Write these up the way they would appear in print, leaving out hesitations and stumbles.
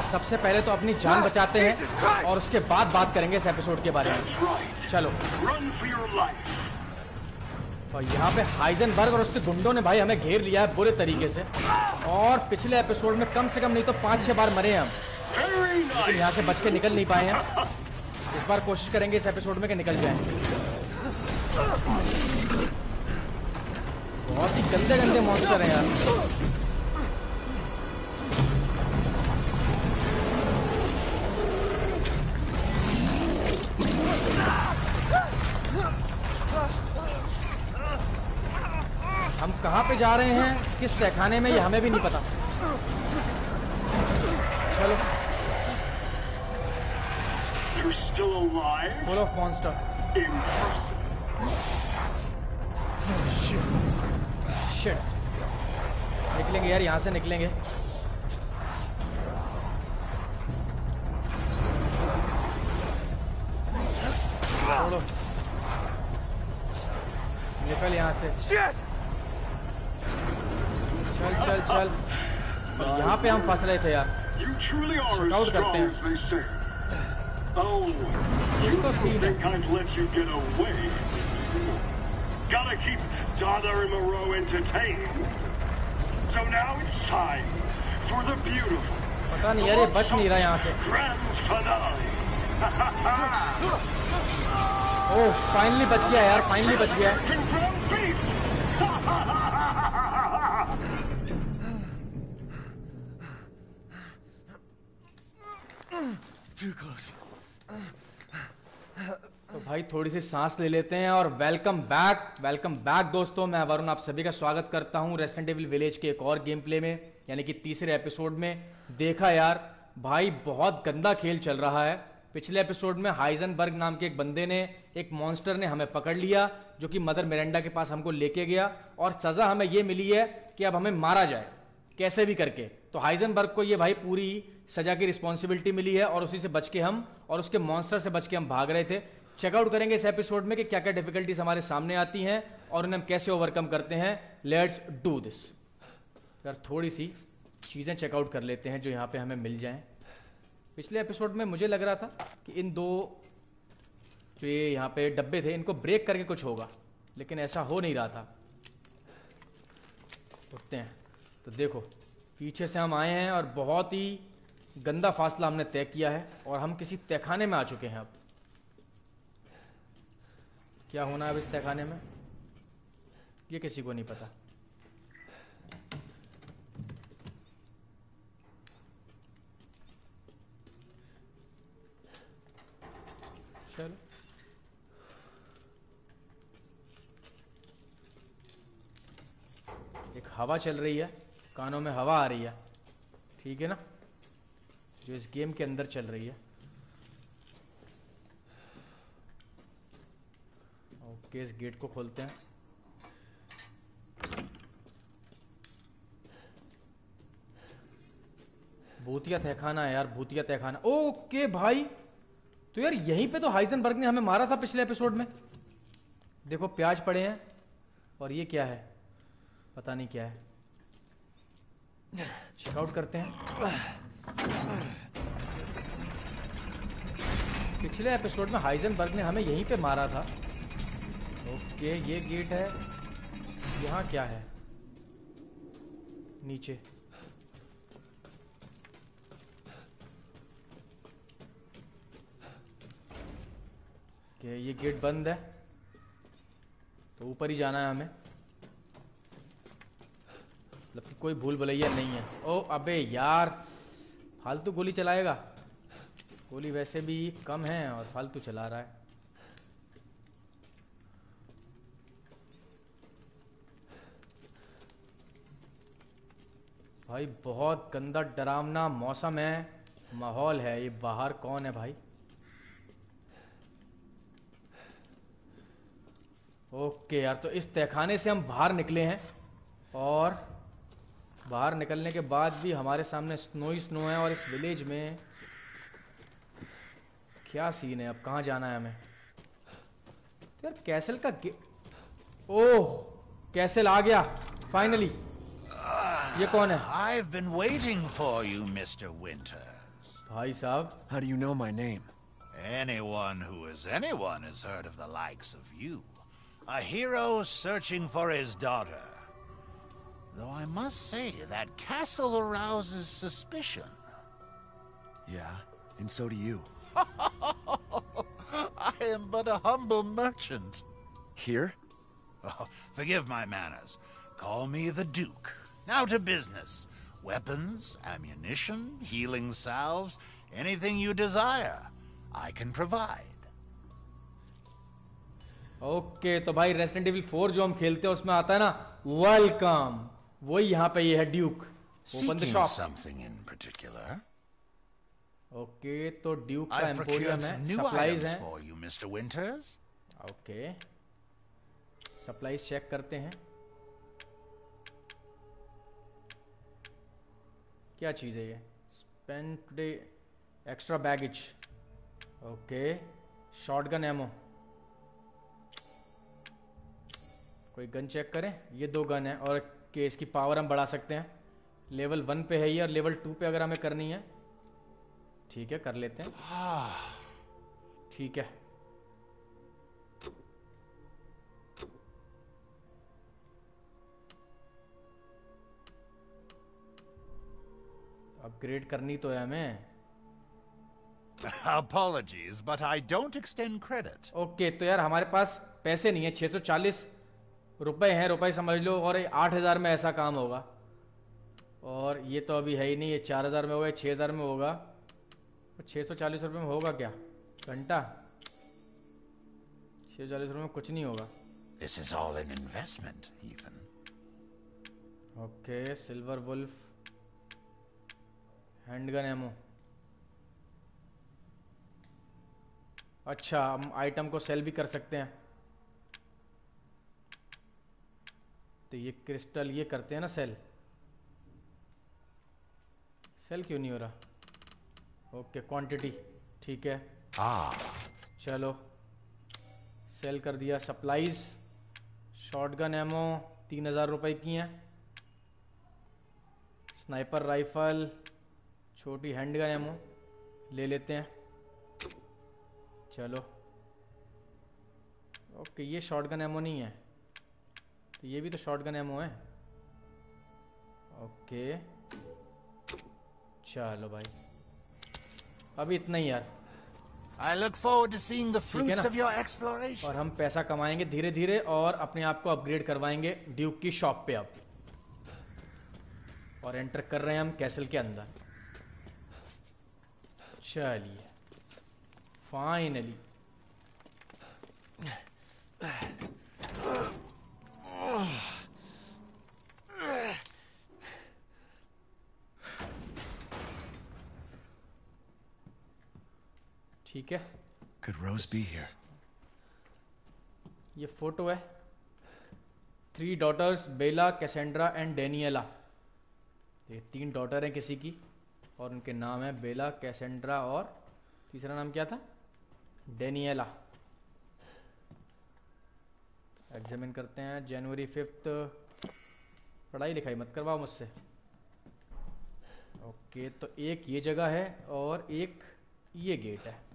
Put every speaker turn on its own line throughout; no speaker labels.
सबसे पहले तो अपनी जान बचाते हैं और उसके बाद बात करेंगे इस एपिसोड के बारे में। चलो। और यहाँ पे हाइजेनबर्ग और उसके गुंडों ने भाई हमें घेर लिया है बुरे तरीके से, और पिछले एपिसोड में कम से कम नहीं तो 5-6 बार मरे हैं हम, लेकिन यहाँ से बच के निकल नहीं पाए हैं। इस बार कोशिश करेंगे इस एपिसोड में कि निकल जाए। बहुत ही गंदे गंदे मॉन्स्टर हैं यार। हम कहाँ पे जा रहे हैं, किस तहखाने में, ये हमें भी नहीं पता। चलो। Full of monster. शिट। निकलेंगे यार, यहाँ से निकलेंगे। छोड़ो, निकल यहाँ से। चल चल चल। और यहाँ पे हम फंस रहे थे यार। चेकआउट करते हैं। इसको सीन है। पता नहीं यार, ये बच नहीं रहा यहाँ से। ओह, फाइनली बच गया यार, फाइनली बच गया। तो भाई थोड़ी सी सांस ले लेते हैं और वेलकम बैक दोस्तों। मैं वरुण आप सभी का स्वागत करता हूं रेसिडेंट एविल विलेज के एक और गेम प्ले में, यानी कि तीसरे एपिसोड में। देखा यार भाई, बहुत गंदा खेल चल रहा है। पिछले एपिसोड में हाइजेनबर्ग नाम के एक बंदे ने, एक मॉन्स्टर ने हमें पकड़ लिया, जो कि मदर मिरांडा के पास हमको लेके गया, और सजा हमें यह मिली है कि अब हमें मारा जाए कैसे भी करके। तो हाइजेनबर्ग को ये भाई पूरी सजा की रिस्पॉन्सिबिलिटी मिली है, और उसी से बच के हम, और उसके मॉन्स्टर से बच के हम भाग रहे थे। चेकआउट करेंगे इस एपिसोड में कि क्या क्या डिफिकल्टीज हमारे सामने आती हैं और उन्हें हम कैसे ओवरकम करते हैं। Let's do this. यार थोड़ी सी चीजें चेकआउट कर लेते हैं जो यहाँ पे हमें मिल जाएं। पिछले एपिसोड में मुझे लग रहा था कि इन दो जो ये यहाँ पे डब्बे थे, इनको ब्रेक करके कुछ होगा, लेकिन ऐसा हो नहीं रहा था। उठते हैं तो देखो, पीछे से हम आए हैं और बहुत ही गंदा फासला हमने तय किया है, और हम किसी तहखाने में आ चुके हैं। अब क्या होना है अब इस तहखाने में, ये किसी को नहीं पता। चलो, एक हवा चल रही है, कानों में हवा आ रही है, ठीक है ना, जो इस गेम के अंदर चल रही है। ओके, इस गेट को खोलते हैं। भूतिया तहखाना है यार, भूतिया तहखाना। ओके भाई, तो यार यहीं पे तो हाइजेनबर्ग ने हमें मारा था पिछले एपिसोड में। देखो प्याज पड़े हैं, और ये क्या है, पता नहीं क्या है। चेकआउट करते हैं। पिछले एपिसोड में हाइजेनबर्ग ने हमें यहीं पे मारा था। ओके, ये गेट है। यहाँ क्या है, नीचे। ओके, ये गेट बंद है, तो ऊपर ही जाना है हमें। मतलब कोई भूल भुलैया नहीं है। ओ अबे यार, फालतू गोली चलाएगा। गोली वैसे भी कम है और फालतू चला रहा है। भाई बहुत गंदा डरावना मौसम है, माहौल है। ये बाहर कौन है भाई? ओके यार, तो इस तहखाने से हम बाहर निकले हैं, और बाहर निकलने के बाद भी हमारे सामने स्नो ही स्नो है। और इस विलेज में क्या सीन है, अब कहाँ जाना है हमें? तो यार कैसल का ओह, कैसल आ गया फाइनली। ये कौन है?
I've been waiting for you, Mr. Winters.
भाई साहब,
How do you know my name?
Anyone who is anyone has heard of the likes of you. A hero searching for his daughter. Though I must say, that castle arouses suspicion.
Yeah, and so do you.
I am but a humble merchant.
Here?
Oh, forgive my manners. Call me the Duke. Now to business. Weapons, ammunition, healing salves, anything you desire, I can provide.
Okay तो भाई resident evil 4 जो हम खेलते हैं उसमें आता है ना वेलकम, वही यहाँ पे ये है Duke. Open the
Seeking
shop.
something in particular?
Okay तो ड्यूक का
I've
एम्पोरियम
procured
है,
some new
सप्लाईज
items
हैं।
for you, Mr. Winters.
Okay supplies check करते हैं, क्या चीज़ है ये? Spend today extra baggage. Okay shotgun ammo, कोई गन चेक करें। ये 2 गन है और के इसकी पावर हम बढ़ा सकते हैं। लेवल 1 पे है ये और लेवल 2 पे अगर हमें करनी है, ठीक है कर लेते हैं। ठीक है अपग्रेड करनी तो है हमें।
Apologies, but I don't extend credit.
Okay तो यार हमारे पास पैसे नहीं है, 640 रुपए हैं, रुपए समझ लो, और 8000 में ऐसा काम होगा। और ये तो अभी है ही नहीं, ये 4000 में होगा, 6000 में होगा, 640 रुपये में होगा क्या घंटा? 640 रुपये में कुछ नहीं होगा।
This is all an investment, Ethan.
Okay silver wolf, handgun ammo. अच्छा हम आइटम को सेल भी कर सकते हैं। तो ये क्रिस्टल ये करते हैं ना सेल, सेल क्यों नहीं हो रहा? ओके क्वांटिटी ठीक है, चलो सेल कर दिया। सप्लाईज शॉटगन एमो 3000 रुपए की हैं, स्नाइपर राइफल, छोटी हैंडगन एमो ले लेते हैं। चलो ओके ये शॉटगन एमो नहीं है, तो ये भी तो शॉटगन एमो है। ओके चलो भाई अभी इतना ही यार।
I look forward to seeing the fruits
ना?
of your exploration.
और हम पैसा कमाएंगे धीरे धीरे और अपने आप को अपग्रेड करवाएंगे ड्यूक की शॉप पे अब। और एंटर कर रहे हैं हम कैसल के अंदर। चलिए फाइनली ठीक है।
Could Rose be here?
ये फोटो है, 3 daughters Bela, Cassandra and Daniela. ये 3 डॉटर हैं किसी की और उनके नाम है बेला, कैसेंड्रा और तीसरा नाम क्या था? डेनियला। एग्जामिन करते हैं। जनवरी 5। पढ़ाई लिखाई मत करवाओ मुझसे। ओके तो एक ये जगह है और एक ये गेट है।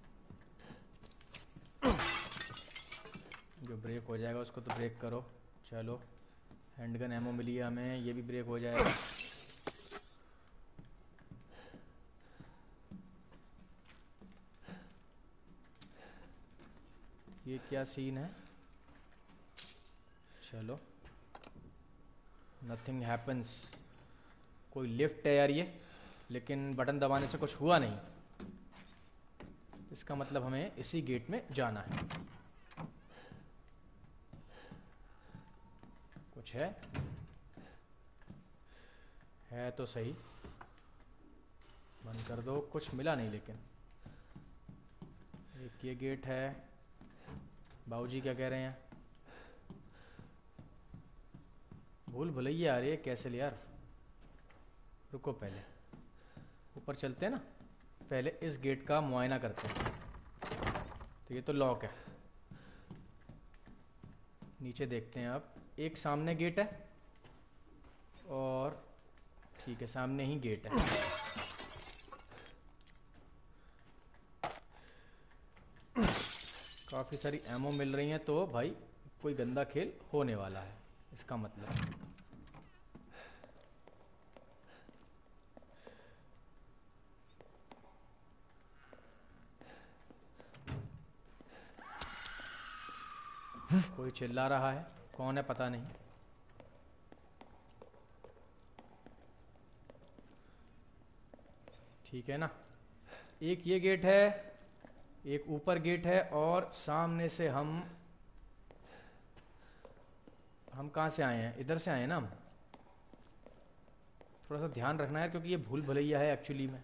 जो ब्रेक हो जाएगा उसको तो ब्रेक करो। चलो हैंडगन एमो मिली है हमें, ये भी ब्रेक हो जाएगा। ये क्या सीन है? चलो नथिंग हैपन्स। कोई लिफ्ट है यार ये, लेकिन बटन दबाने से कुछ हुआ नहीं। इसका मतलब हमें इसी गेट में जाना है। कुछ है तो सही। बंद कर दो। कुछ मिला नहीं लेकिन। एक ये गेट है। बाबूजी क्या कह रहे हैं? भूल भुलैया आ रही है कैसे यार। रुको पहले ऊपर चलते हैं ना, पहले इस गेट का मुआयना करते हैं। तो ये तो लॉक है। नीचे देखते हैं अब। एक सामने गेट है और ठीक है सामने ही गेट है। काफी सारी एमो मिल रही हैं, तो भाई कोई गंदा खेल होने वाला है इसका मतलब। कोई चिल्ला रहा है, कौन है पता नहीं। ठीक है ना, एक ये गेट है, एक ऊपर गेट है, और सामने से हम कहाँ से आए हैं? इधर से आए हैं ना हम। थोड़ा सा ध्यान रखना है क्योंकि ये भूल भुलैया है एक्चुअली में।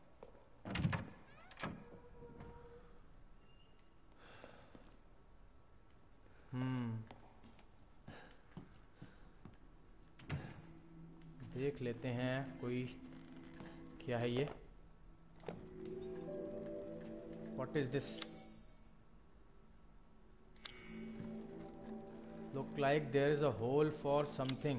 देख लेते हैं कोई क्या है ये। What is this? Look like there is a hole for something.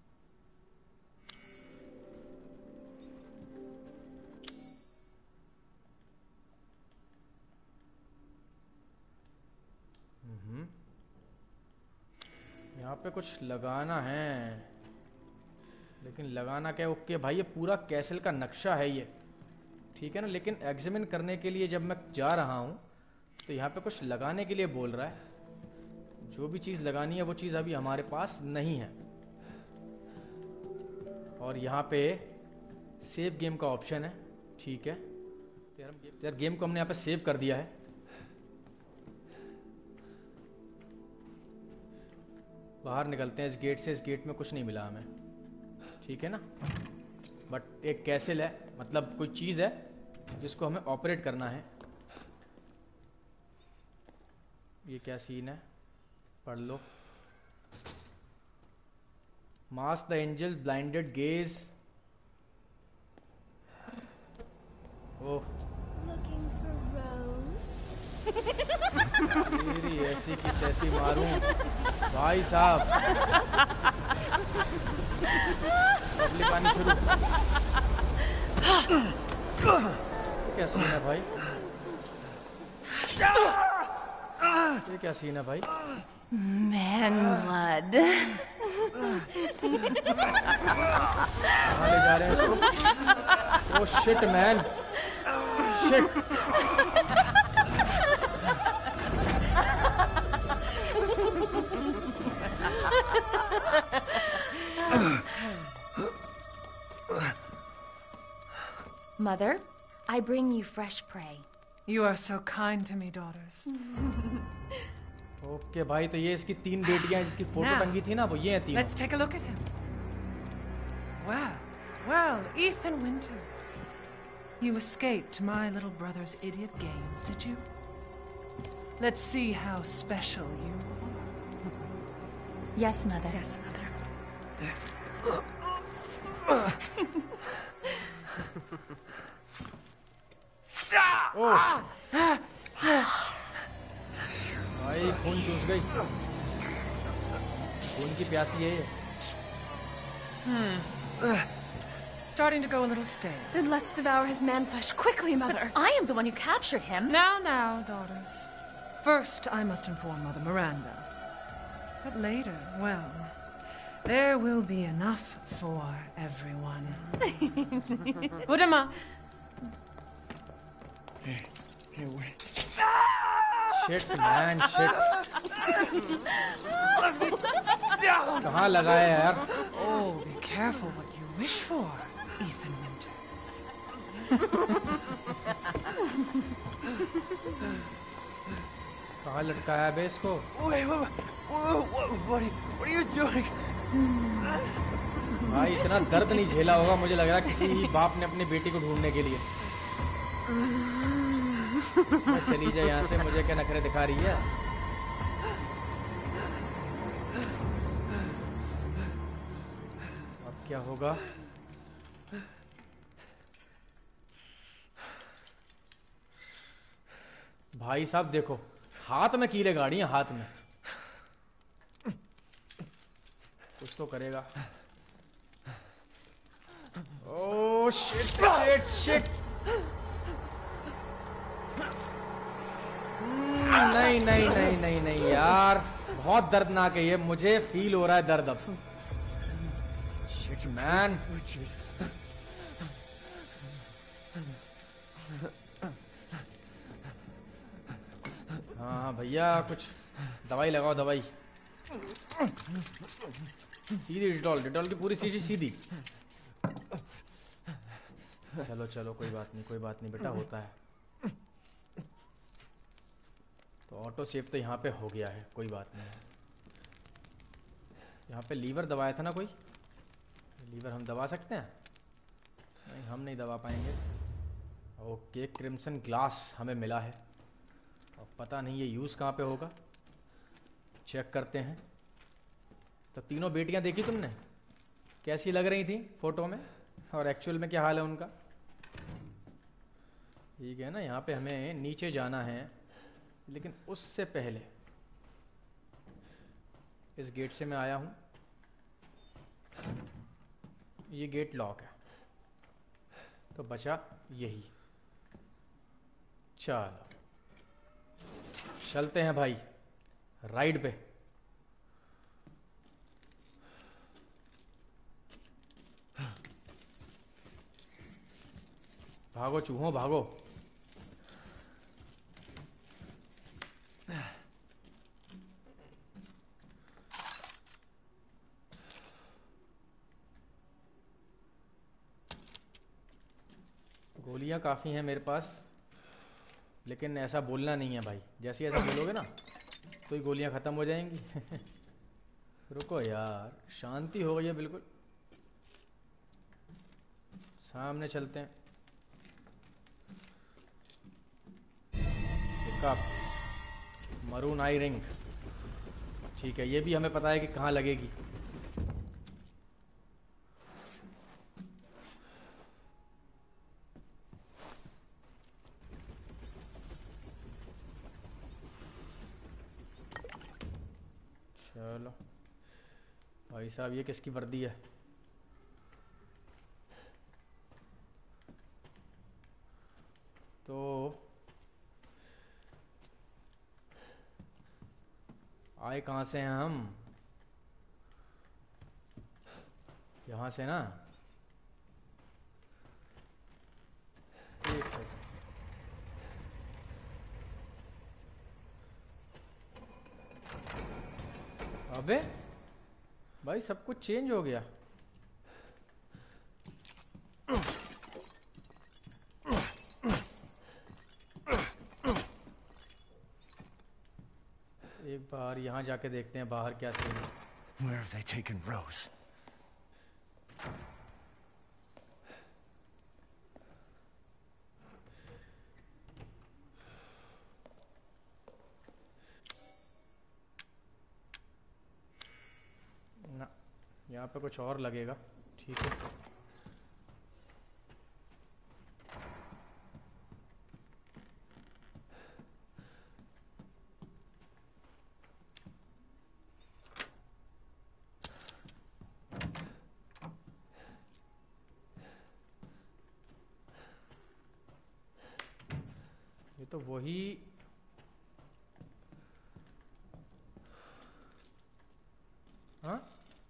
यहाँ पे कुछ लगाना है, लेकिन लगाना क्या? ओके भाई, ये पूरा कैसल का नक्शा है ये, ठीक है ना। लेकिन एग्जामिन करने के लिए जब मैं जा रहा हूँ तो यहाँ पे कुछ लगाने के लिए बोल रहा है। जो भी चीज़ लगानी है वो चीज़ अभी हमारे पास नहीं है। और यहाँ पे सेव गेम का ऑप्शन है, ठीक है। यार गेम को हमने यहाँ पे सेव कर दिया है। बाहर निकलते हैं इस गेट से। इस गेट में कुछ नहीं मिला हमें, ठीक है ना। बट एक कैसल है, मतलब कोई चीज़ है जिसको हमें ऑपरेट करना है। ये क्या सीन है, पढ़ लो। Mask the angel blinded gaze. Oh,
Looking for Rose?
तेरी ऐसी की तैसी मारूं भाई साहब। पब्लिक आनी शुरू। क्या सीन है भाई? ये क्या सीन है भाई?
Man blood.
कहाँ ले जा रहे हैं इसको? Oh shit man, shit.
Mother, I bring you fresh prey.
You are so kind to me, daughters.
Okay भाई, तो ये इसकी 3 बेटियां जिसकी फोटो
Now,
टंगी थी ना, वो ये हैं 3।
Let's take a look at him. Well, Ethan Winters. You escaped my little brother's idiot games, did you? Let's see how special you are.
Yes, Mother. Yes, Mother.
ओह भाई, खून चूस गई। खून की प्यासी है ये।
Starting to go a little stale.
Then let's devour his man flesh quickly, Mother.
I am the one who captured him.
Now, daughters. First, I must inform Mother Miranda. But later, well, there will be enough for everyone. Udama.
Hey, wait.
Shit man, shit. कहाँ लगा है यार?
Oh, be careful what you wish for, Ethan Winters.
कहाँ लटकाया है बे इसको?
Wait, what are you doing?
भाई इतना दर्द नहीं झेला होगा, मुझे लग रहा है किसी बाप ने अपनी बेटी को ढूंढने के लिए। चली जाए यहाँ से, मुझे क्या नखरे दिखा रही है। अब क्या होगा? भाई साहब देखो, हाथ में कीले गाड़ी है, हाथ में। कुछ तो करेगा। Oh shit shit shit. नहीं नहीं नहीं नहीं नहीं नहीं यार, बहुत दर्दनाक है ये, मुझे फील हो रहा है दर्द अब। Shit man. हाँ भैया, कुछ दवाई लगाओ, दवाई। सीधी डिटॉल, डिटॉल की पूरी सीधी सीधी। चलो चलो, कोई बात नहीं, कोई बात नहीं बेटा, होता है। तो ऑटो सेव तो यहाँ पे हो गया है, कोई बात नहीं। यहाँ पे लीवर दबाया था ना कोई, लीवर हम दबा सकते हैं? नहीं, हम नहीं दबा पाएंगे। ओके, क्रिम्सन ग्लास हमें मिला है, और पता नहीं ये यूज़ कहाँ पे होगा, चेक करते हैं। तो तीनों बेटियां देखी तुमने, कैसी लग रही थी फोटो में, और एक्चुअल में क्या हाल है उनका? ठीक है ना, यहाँ पे हमें नीचे जाना है, लेकिन उससे पहले इस गेट से मैं आया हूँ, ये गेट लॉक है, तो बचा यही। चलो चलते हैं भाई राइड पे। भागो चूहों भागो। गोलियां काफ़ी हैं मेरे पास, लेकिन ऐसा बोलना नहीं है भाई, जैसे ऐसा बोलोगे ना तो ही गोलियां ख़त्म हो जाएंगी। रुको यार, शांति हो गई है बिल्कुल। सामने चलते हैं। पिकअप मरून आई रिंग, ठीक है, ये भी हमें पता है कि कहाँ लगेगी। चलो भाई साहब, ये किसकी वर्दी है? तो आए कहाँ से हैं हम? यहाँ से ना। एक सेकंड, अबे भाई सब कुछ चेंज हो गया। एक बार यहाँ जाके देखते हैं बाहर क्या सीन है।
Where have they taken Rose?
ना, यहाँ पे कुछ और लगेगा, ठीक है। ये तो वही, हाँ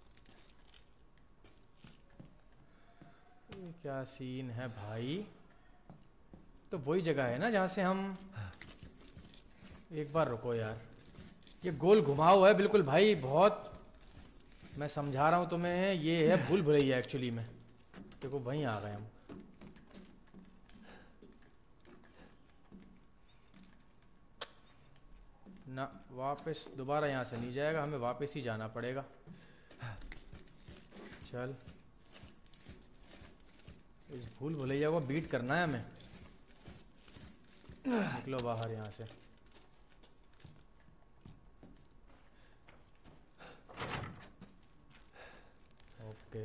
ये क्या सीन है भाई? तो वही जगह है ना जहाँ से हम, एक बार रुको यार, ये गोल घुमाव है बिल्कुल भाई, बहुत। मैं समझा रहा हूँ तुम्हें, ये है भूल भुलैया एक्चुअली में। देखो वहीं आ गए हम। ना, वापस दोबारा यहाँ से नहीं जाएगा, हमें वापस ही जाना पड़ेगा। चल, इस भूल भुलैया को बीट करना है हमें। निकलो बाहर यहाँ से। ओके,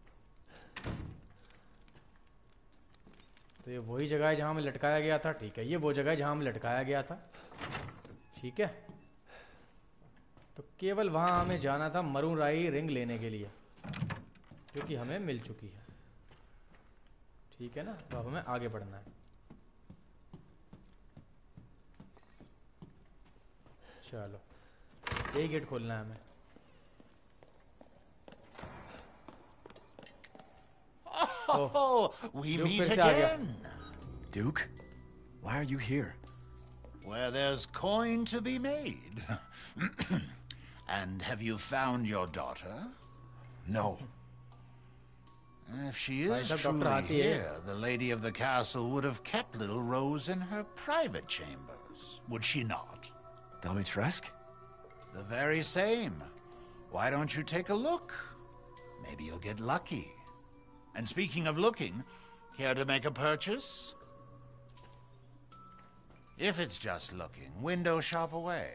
तो ये वही जगह है जहाँ हमें लटकाया गया था, ठीक है, ये वो जगह है जहाँ हमें लटकाया गया था, ठीक है। तो केवल वहाँ हमें जाना था मरून राई रिंग लेने के लिए, जो कि हमें मिल चुकी है, ठीक है ना। तो अब हमें आगे बढ़ना है। चलो यही गेट खोलना है हमें।
Oh, we
Duke
meet
फिर से आ गया।
again.
Duke, why are you here?
Where there's coin to be made. And have you found your daughter?
No.
If she
Bhai
is
sahab, Dr.
truly
Hathi hai.
here, the lady of the castle would have kept little Rose in her private chambers, would she not?
Dimitrescu?
The very same. Why don't you take a look? Maybe you'll get lucky. And speaking of looking, care to make a purchase? If it's just looking, window shop away.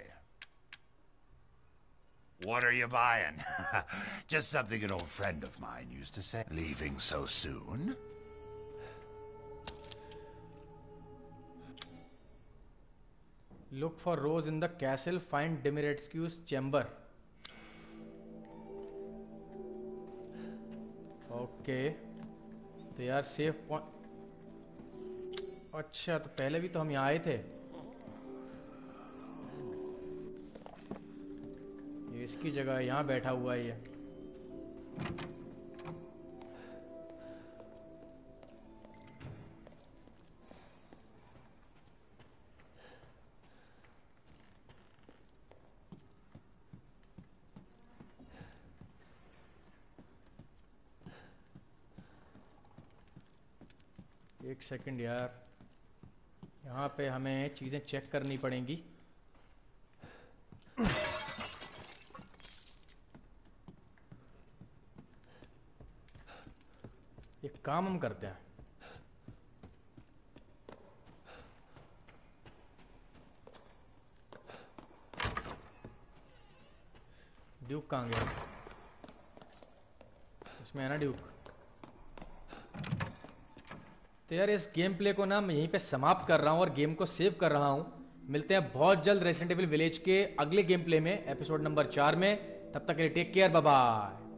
What are you buying? Just something an old friend of mine used to say. Leaving so soon?
Look for Rose in the castle, find Dimitrescu's chamber. Okay तो यार safe point. अच्छा तो पहले भी तो हम यहाँ आए थे। ये इसकी जगह यहाँ बैठा हुआ है ये। एक सेकंड यार, यहाँ पे हमें चीज़ें चेक करनी पड़ेंगी। एक काम हम करते हैं, ड्यूक कहाँ गया? इसमें है ना ड्यूक। तो यार इस गेम प्ले को ना मैं यहीं पे समाप्त कर रहा हूँ और गेम को सेव कर रहा हूँ। मिलते हैं बहुत जल्द रेसिडेंट एविल विलेज के अगले गेम प्ले में, एपिसोड नंबर 4 में। तब तक के लिए टेक केयर, बाय बाय।